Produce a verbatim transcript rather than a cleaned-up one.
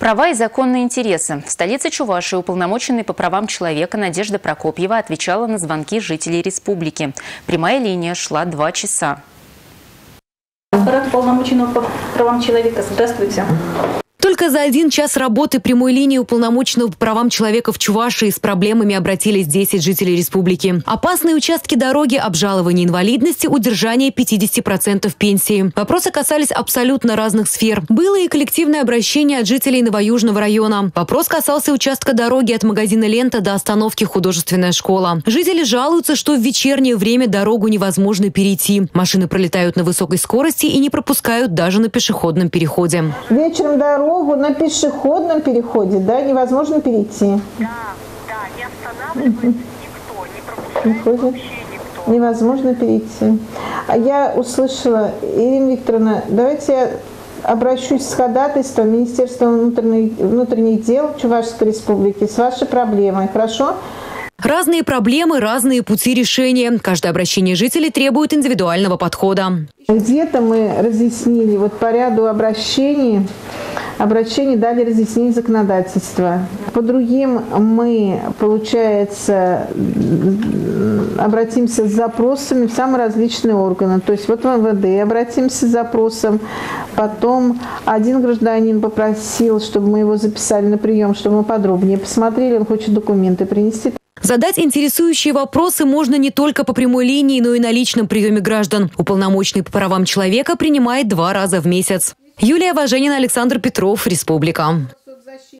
Права и законные интересы. В столице Чувашии уполномоченный по правам человека Надежда Прокопьева отвечала на звонки жителей республики. Прямая линия шла два часа. Аппарат уполномоченного по правам человека. Здравствуйте. Только за один час работы прямой линии уполномоченного по правам человека в Чувашии с проблемами обратились десять жителей республики. Опасные участки дороги, обжалование инвалидности, удержание пятидесяти процентов пенсии. Вопросы касались абсолютно разных сфер. Было и коллективное обращение от жителей Новоюжного района. Вопрос касался участка дороги от магазина «Лента» до остановки «Художественная школа». Жители жалуются, что в вечернее время дорогу невозможно перейти. Машины пролетают на высокой скорости и не пропускают даже на пешеходном переходе. Вечером дорогу на пешеходном переходе, да, невозможно перейти. Да, да, не останавливается никто, не пропускает вообще никто. Невозможно перейти. А я услышала, Ирина Викторовна, давайте я обращусь с ходатайством Министерства внутренних, внутренних дел Чувашской республики с вашей проблемой, хорошо? Разные проблемы, разные пути решения. Каждое обращение жителей требует индивидуального подхода. Где-то мы разъяснили, вот по ряду обращений, обращений дали разъяснение законодательства. По другим мы, получается, обратимся с запросами в самые различные органы. То есть вот в эм вэ дэ обратимся с запросом. Потом один гражданин попросил, чтобы мы его записали на прием, чтобы мы подробнее посмотрели. Он хочет документы принести. Задать интересующие вопросы можно не только по прямой линии, но и на личном приеме граждан. Уполномоченный по правам человека принимает два раза в месяц. Юлия Важенина, Александр Петров, Республика.